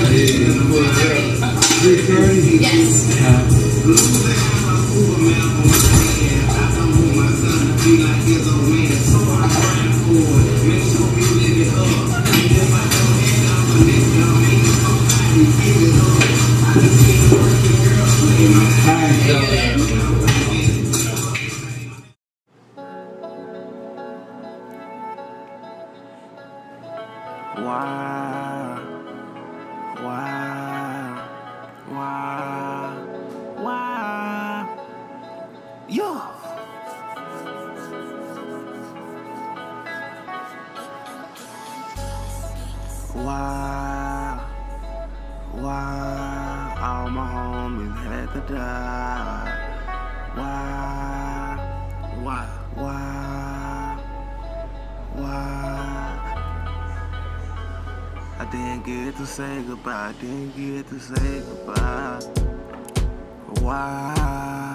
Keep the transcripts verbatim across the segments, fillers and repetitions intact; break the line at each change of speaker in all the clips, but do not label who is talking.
three thirty?
Yes.
Wow, wow, wow, wow, yeah. Wow, wow, all my homies had to die. Wow, wow, wow, wow. I didn't get to say goodbye, I didn't get to say goodbye. Why?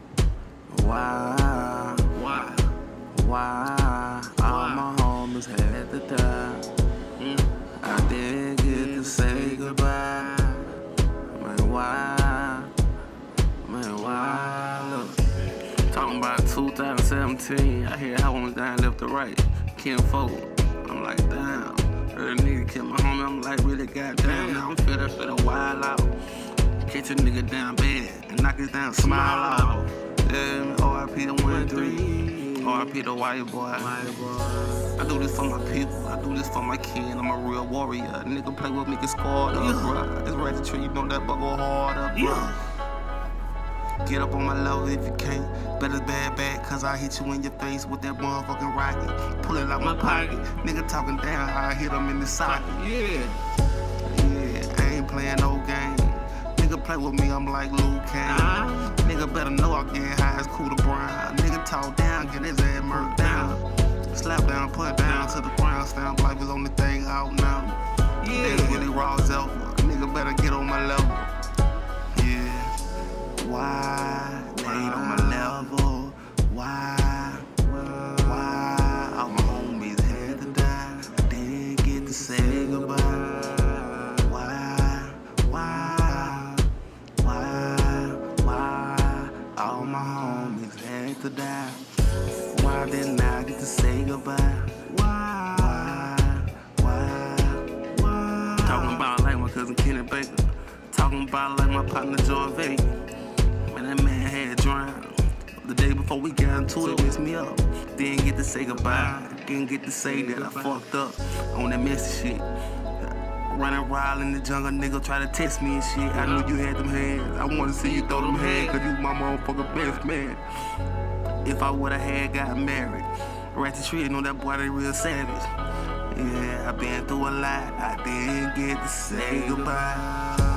Why? Why? Why? All my homies had to die. I didn't get to say goodbye. Man, why? Man, why? Look, talking about two thousand seventeen, I hear how one's down left to right. Can't fold. I'm like, damn. Heard a nigga kill my homie, I'm like, really goddamn. Now I'm fed up, fed up, wild out. Catch a nigga down bad and knock his down, smile out. Yeah, O R P to one three, O R P to white boy. I do this for my people, I do this for my kid. I'm a real warrior. Nigga play with me, get scored up, bruh. It's right to treat you, know that but go hard up, bruh. Get up on my level if you can't. Better bad bad, cause I hit you in your face with that motherfucking rocket. Pull it out my pocket. Nigga talking down, I hit him in the socket. Yeah. Yeah, I ain't playing no game. Nigga play with me, I'm like Luke Kane. Uh-huh. Nigga better know I get high as Cooler Brown. Nigga talk down, get his ass murked down. Slap down, put down to the ground. Stamp like his only thing out now. Yeah. Nigga really raw self. Nigga better get on my level. Yeah. Why? They ain't on my level. Why? Why? All my homies had to die. I didn't get to say goodbye. Why? Why? Why? Why? All my homies had to die. Why didn't I get to say goodbye? Why? Why? Why? Talking about like my cousin Kenny Baker. Talking about like my partner Joy Vega. That man had drowned. The day before we got into it, messed me up. Didn't get to say goodbye. Didn't get to say that I fucked up on that messy shit. Running wild in the jungle, nigga try to test me and shit. I knew you had them hands. I wanted to see you throw them hands, cause you my motherfucking best man. If I would've had got married, Ratchet Tree, know that boy, they real savage. Yeah, I been through a lot. I didn't get to say goodbye.